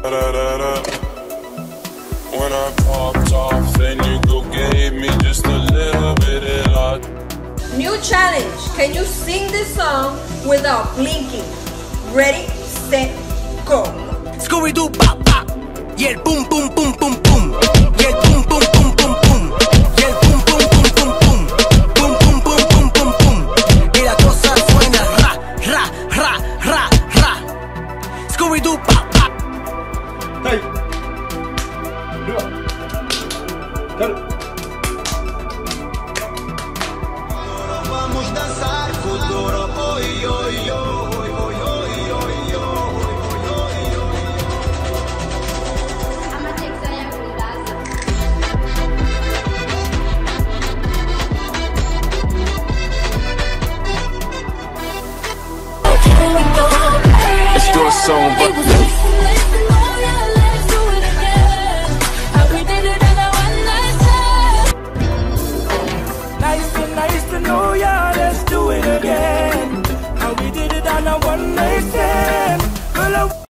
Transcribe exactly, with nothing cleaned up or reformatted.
When I popped off, then you go gave me just a little bit of luck. New challenge. Can you sing this song without blinking? Ready, set, go. Scooby-Doo pop pop. Y el pum pum pum pum pum. Y el pum pum pum pum pum. Y el pum pum pum pum pum. Pum pum pum pum pum pum. Y la cosa suena ra ra ra ra ra. Scooby-Doo pop pop. Hey. Dale. Vamos dançar futuro, oi, oi, oi, oi, oi, oi, oi, Let's do a song, but Nice to know ya, let's do it again. How we did it on a one night stand. Girl, I